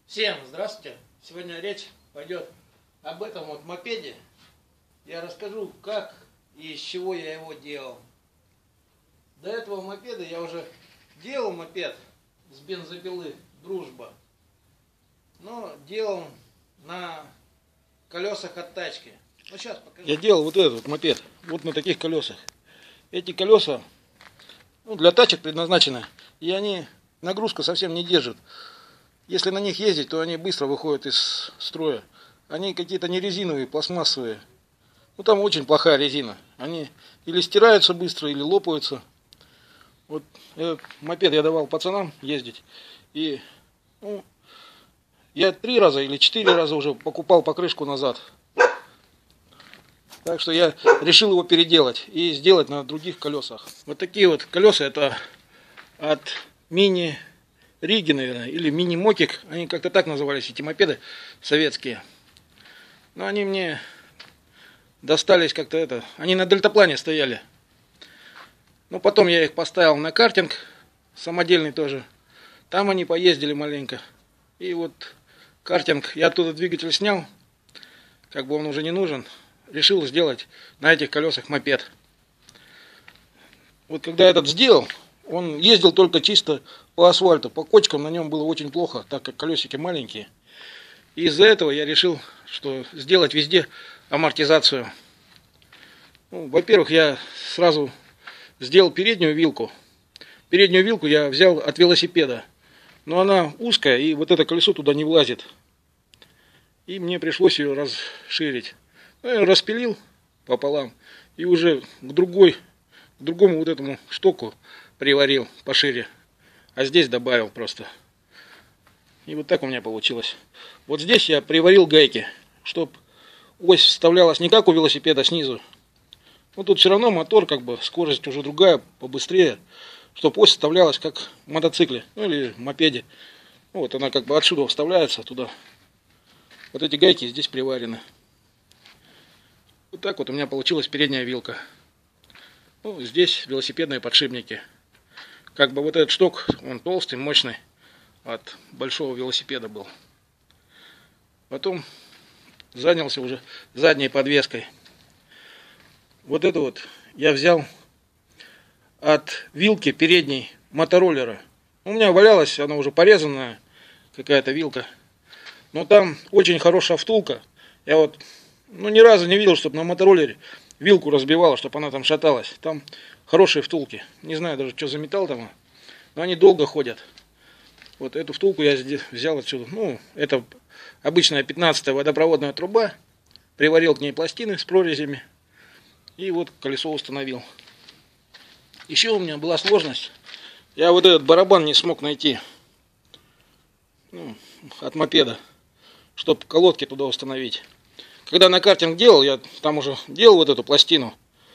Всем здравствуйте! Сегодня речь пойдет об этом вот мопеде. Я расскажу, как и из чего я его делал. До этого мопеда я уже делал мопед с бензопилы «Дружба», но делал на колесах от тачки. Ну, сейчас покажу. Я делал вот этот мопед, вот на таких колесах. Эти колеса для тачек предназначены, и они нагрузку совсем не держат. Если на них ездить, то они быстро выходят из строя. Они какие-то не резиновые, пластмассовые. Там очень плохая резина. Они или стираются быстро, или лопаются. Вот этот мопед я давал пацанам ездить. И я 3 раза или 4 раза уже покупал покрышку назад. Так что я решил его переделать и сделать на других колесах. Вот такие вот колеса, это от мини-риги, наверное, или мини-мокик. Они как-то так назывались, эти мопеды советские. Но они мне достались как-то они на дельтаплане стояли. Но потом я их поставил на картинг, самодельный тоже. Там они поездили маленько. И вот картинг, я оттуда двигатель снял, как бы он уже не нужен. Решил сделать на этих колесах мопед. Вот когда этот сделал, он ездил только чисто по асфальту. По кочкам на нем было очень плохо, так как колесики маленькие. И из-за этого я решил, что сделать везде амортизацию. Во-первых, я сразу сделал переднюю вилку. Переднюю вилку я взял от велосипеда. Но она узкая, и вот это колесо туда не влазит. И мне пришлось ее расширить. Я распилил пополам и уже к другому вот этому штоку приварил пошире. А здесь добавил просто. И вот так у меня получилось. Вот здесь я приварил гайки, чтобы ось вставлялась не как у велосипеда снизу. Тут все равно мотор, как бы скорость уже другая, побыстрее. Чтобы ось вставлялась как в мотоцикле, или в мопеде. Вот она как бы отсюда вставляется туда. Вот эти гайки здесь приварены. Вот так вот у меня получилась передняя вилка. Здесь велосипедные подшипники. Как бы вот этот шток, он толстый, мощный. От большого велосипеда был. Потом занялся уже задней подвеской. Вот это вот я взял от вилки передней мотороллера. У меня валялась, она уже порезанная, какая-то вилка. Но там очень хорошая втулка. Я вот ни разу не видел, чтобы на мотороллере вилку разбивала, чтобы она там шаталась. Там хорошие втулки. Не знаю даже, что за металл там. Но они долго ходят. Вот эту втулку я взял отсюда. Это обычная 15-я водопроводная труба. Приварил к ней пластины с прорезями. И вот колесо установил. Еще у меня была сложность. Я вот этот барабан не смог найти. От мопеда. Чтобы колодки туда установить. Когда на картинг делал, я там уже делал вот эту пластину.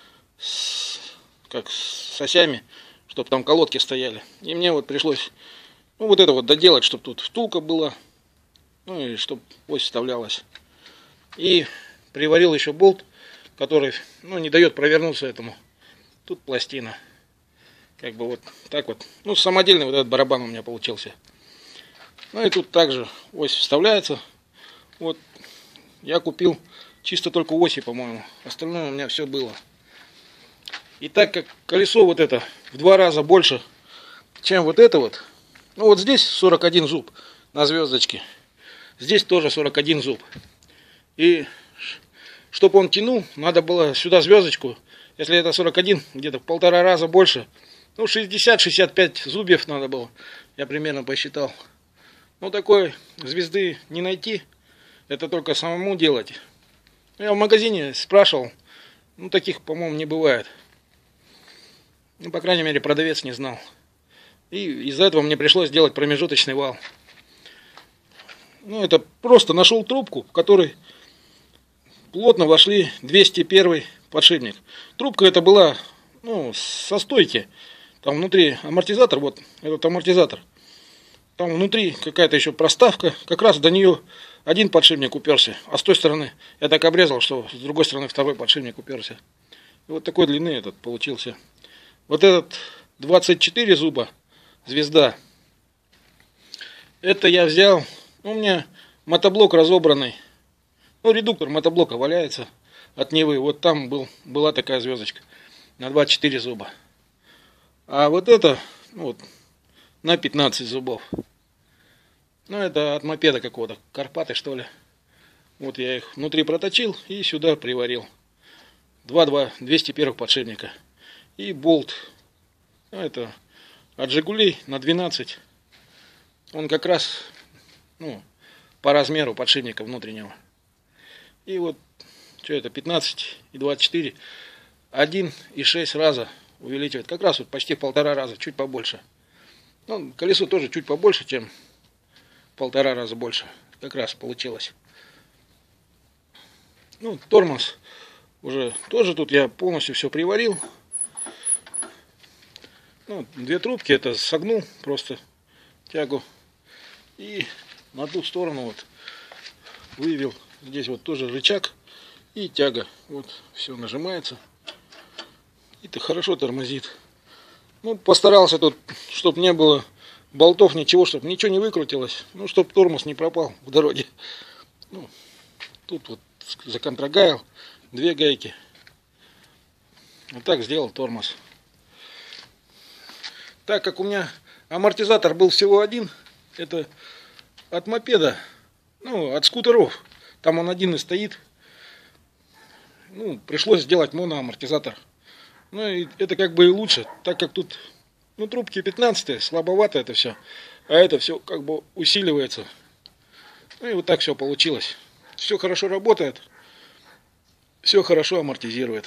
Как с осями. Чтобы там колодки стояли. И мне вот пришлось вот это вот доделать, чтобы тут втулка была. И чтобы ось вставлялась. И приварил еще болт, который не дает провернуться этому. Тут пластина. Как бы вот так вот. Самодельный вот этот барабан у меня получился. И тут также ось вставляется. Вот я купил чисто только оси, по-моему. Остальное у меня все было. И так как колесо вот это в 2 раза больше, чем вот это вот. Вот здесь 41 зуб на звездочке. Здесь тоже 41 зуб. И чтобы он тянул, надо было сюда звездочку. Если это 41, где-то в 1,5 раза больше. 60-65 зубьев надо было. Я примерно посчитал. Такой звезды не найти. Это только самому делать. Я в магазине спрашивал. Таких, по-моему, не бывает. По крайней мере, продавец не знал. И из-за этого мне пришлось сделать промежуточный вал. Это просто нашел трубку, в которой плотно вошли 201 подшипник. Трубка это была со стойки. Там внутри амортизатор, вот этот амортизатор. Там внутри какая-то еще проставка. Как раз до нее один подшипник уперся. А с той стороны я так обрезал, что с другой стороны второй подшипник уперся. И вот такой длины этот получился. Вот этот 24 зуба звезда. Это я взял У меня мотоблок разобранный. Ну, редуктор мотоблока валяется от Невы. Вот там была такая звездочка на 24 зуба. А вот это, ну, вот, на 15 зубов. Ну, это от мопеда какого-то, Карпаты, что ли. Вот я их внутри проточил и сюда приварил. 201 подшипника. И болт. Ну, это от Жигулей на 12. Он как раз, ну, по размеру подшипника внутреннего. И вот, что это, 15 и 24. 1,6 раза увеличивает. Как раз вот почти в 1,5 раза, чуть побольше. Ну, колесо тоже чуть побольше, чем 1,5 раза больше. Как раз получилось. Ну, тормоз уже тоже тут я полностью все приварил. Ну, 2 трубки, это согнул просто тягу. И на ту сторону вот вывел. Здесь вот тоже рычаг и тяга. Вот все нажимается. И это хорошо тормозит. Ну, постарался тут, чтобы не было болтов, ничего, чтобы ничего не выкрутилось. Ну, чтобы тормоз не пропал в дороге. Ну, тут вот законтрогайл 2 гайки. Вот так сделал тормоз. Так как у меня амортизатор был всего один, это от мопеда, ну, от скутеров. Там он один и стоит. Ну, пришлось сделать моноамортизатор. Ну, и это как бы и лучше, так как тут, ну, трубки 15, слабовато это все. А это все как бы усиливается. Ну, и вот так все получилось. Все хорошо работает. Все хорошо амортизирует.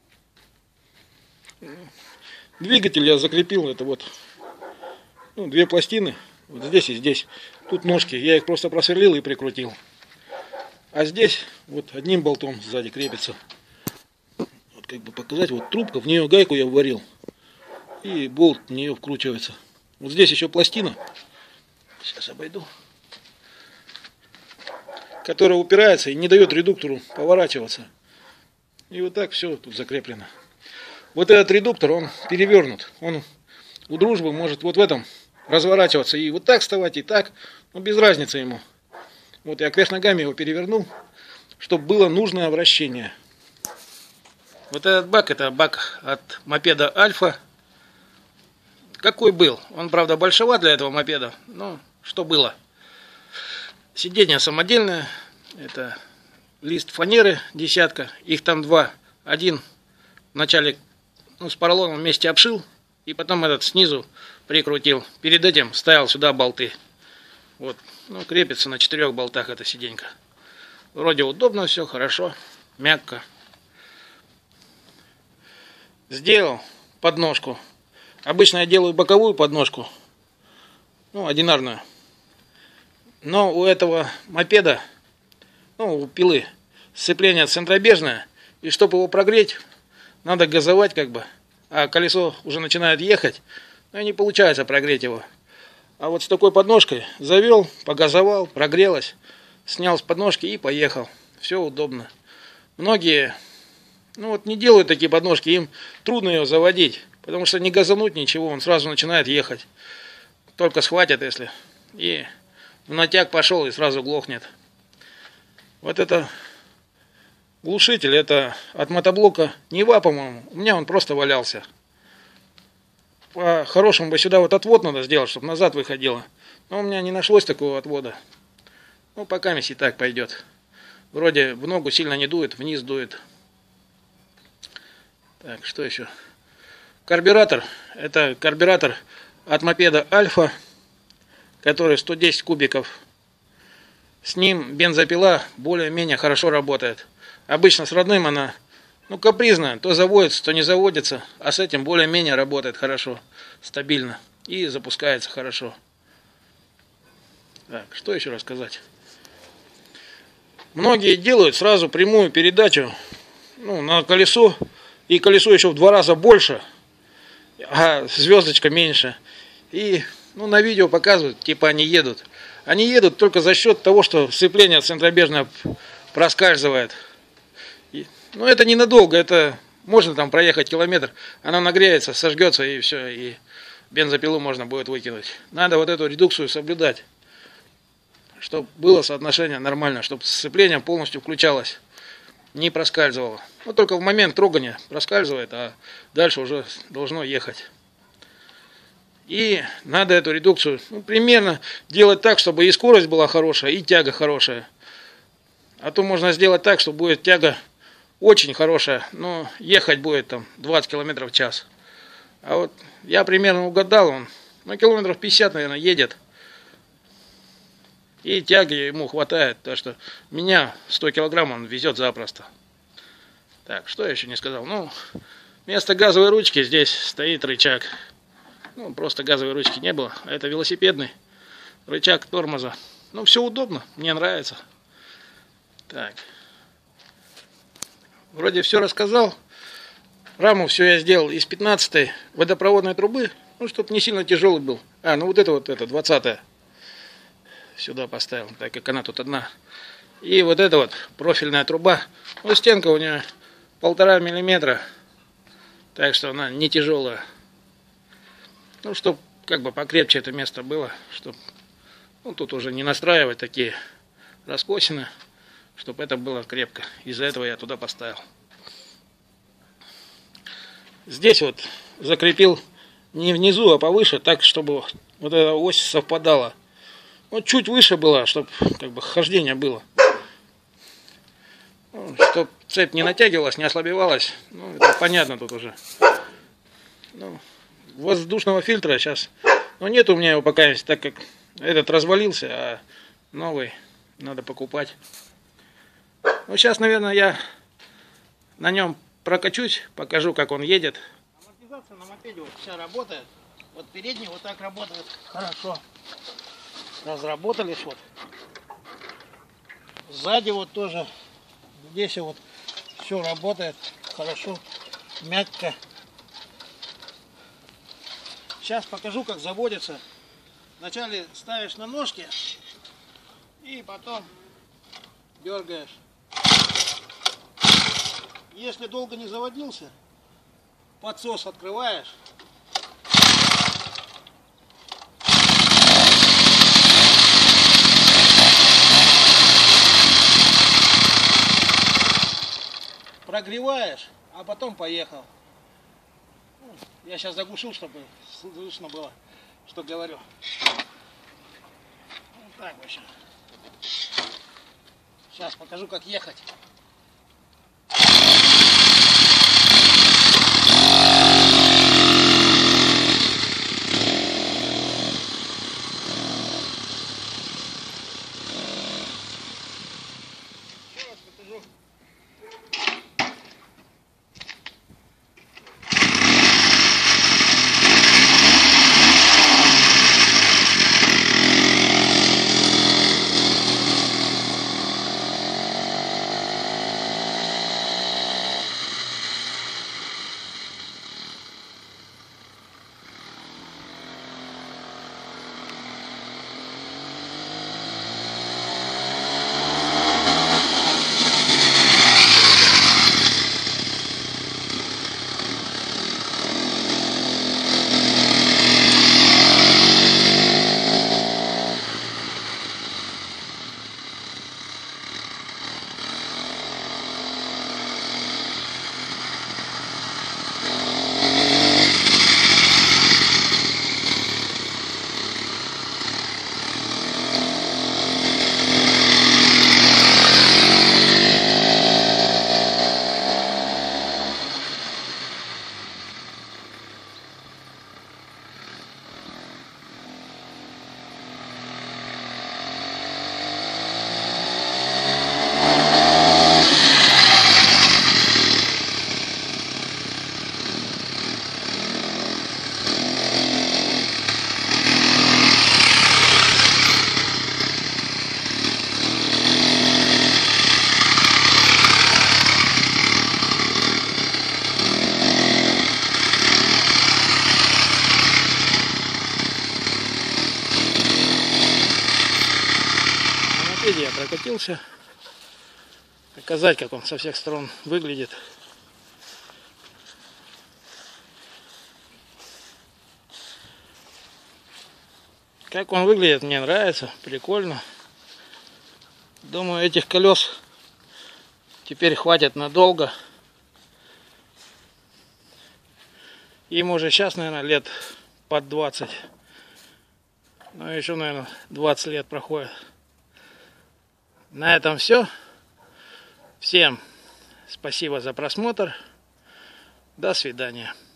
Двигатель я закрепил, это вот, ну, 2 пластины, вот здесь и здесь. Тут ножки, я их просто просверлил и прикрутил. А здесь вот одним болтом сзади крепится. Вот как бы показать, вот трубка, в нее гайку я вварил. И болт в нее вкручивается. Вот здесь еще пластина. Сейчас обойду. Которая упирается и не дает редуктору поворачиваться. И вот так все тут закреплено. Вот этот редуктор, он перевернут. Он у дружбы может вот в этом разворачиваться и вот так вставать, и так. Ну, без разницы ему. Вот я кверх ногами его перевернул, чтобы было нужное вращение. Вот этот бак, это бак от мопеда Альфа. Какой был? Он, правда, большеват для этого мопеда, но что было? Сиденье самодельное. Это лист фанеры 10. Их там 2. Один вначале, ну, с поролоном вместе обшил, и потом этот снизу прикрутил. Перед этим ставил сюда болты. Вот, ну, крепится на 4 болтах эта сиденька. Вроде удобно все, хорошо, мягко. Сделал подножку. Обычно я делаю боковую подножку, ну, одинарную. Но у этого мопеда, ну, у пилы, сцепление центробежное. И чтобы его прогреть, надо газовать как бы. А колесо уже начинает ехать, но и не получается прогреть его. А вот с такой подножкой завел, погазовал, прогрелось, снял с подножки и поехал. Все удобно. Многие, ну, вот не делают такие подножки, им трудно ее заводить. Потому что не газануть ничего, он сразу начинает ехать. Только схватят, если. И в натяг пошел и сразу глохнет. Вот это глушитель, это от мотоблока Нева, по-моему. У меня он просто валялся. По-хорошему бы сюда вот отвод надо сделать, чтобы назад выходило. Но у меня не нашлось такого отвода. Ну, пока и так пойдет. Вроде в ногу сильно не дует, вниз дует. Так, что еще? Карбюратор. Это карбюратор от мопеда Альфа, который 110 кубиков. С ним бензопила более-менее хорошо работает. Обычно с родным она, ну, капризная, то заводится, то не заводится, а с этим более-менее работает хорошо, стабильно и запускается хорошо. Так, что еще рассказать? Многие делают сразу прямую передачу, ну, на колесо, и колесо еще в 2 раза больше, а звездочка меньше. И, ну, на видео показывают, типа они едут. Они едут только за счет того, что сцепление центробежное проскальзывает. Ну, это ненадолго, это можно там проехать километр, она нагреется, сожгется и все, и бензопилу можно будет выкинуть. Надо вот эту редукцию соблюдать, чтобы было соотношение нормально, чтобы сцепление полностью включалось, не проскальзывало. Вот только в момент трогания проскальзывает, а дальше уже должно ехать. И надо эту редукцию примерно делать так, чтобы и скорость была хорошая, и тяга хорошая. А то можно сделать так, что будет тяга очень хорошая, но ехать будет там 20 км в час. А вот я примерно угадал, он километров 50, наверное, едет. И тяги ему хватает, так что меня 100 килограмм он везет запросто. Так, что я еще не сказал? Вместо газовой ручки здесь стоит рычаг. Просто газовой ручки не было. А это велосипедный рычаг тормоза. Все удобно, мне нравится. Так. Вроде все рассказал. Раму все я сделал из 15-й водопроводной трубы. Чтобы не сильно тяжелый был. Вот это 20-я. Сюда поставил, так как она тут одна. И вот эта вот профильная труба. Стенка у нее 1,5 миллиметра. Так что она не тяжелая. Чтобы как бы покрепче это место было. Чтобы тут уже не настраивать такие раскосины. Чтобы это было крепко. Из-за этого я туда поставил. Здесь вот закрепил не внизу, а повыше. Так, чтобы вот эта ось совпадала. Чуть выше была, чтобы как бы хождение было. Чтобы цепь не натягивалась, не ослабевалась. Это понятно тут уже. Воздушного фильтра сейчас нет у меня его пока, так как этот развалился, а новый надо покупать. Сейчас, наверное, я на нем прокачусь, покажу, как он едет. Амортизация на мопеде вся работает. Вот передний вот так работает хорошо. Разработались вот. Сзади вот тоже. Здесь вот все работает хорошо, мягко. Сейчас покажу, как заводится. Вначале ставишь на ножки и потом дергаешь. Если долго не заводился, подсос открываешь. Прогреваешь, а потом поехал. Я сейчас заглушил, чтобы слышно было, что говорю. Так, в общем. Сейчас покажу, как ехать. Еще раз покажу. Я прокатился, показать, как он со всех сторон выглядит. Как он выглядит, мне нравится, прикольно. Думаю, этих колес теперь хватит надолго. Им уже сейчас, наверное, лет под 20. Но еще, наверное, 20 лет проходит. На этом все. Всем спасибо за просмотр. До свидания.